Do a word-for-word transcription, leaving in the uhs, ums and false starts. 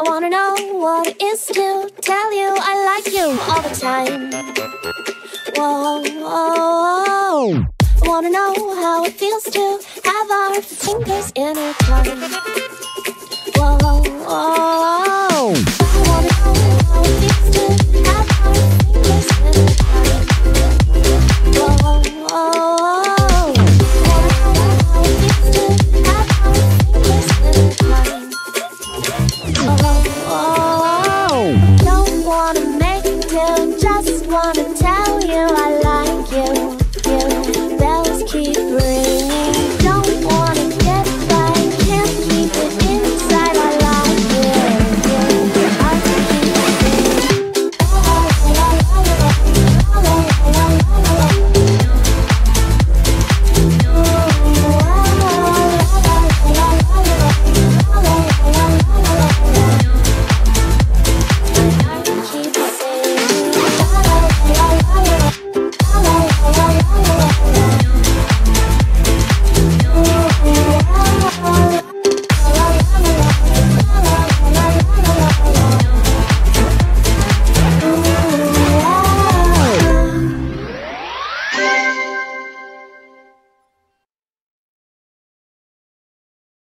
I wanna know what it is to tell you I like you all the time. Whoa, whoa, whoa. I wanna know how it feels to have our fingers intertwined.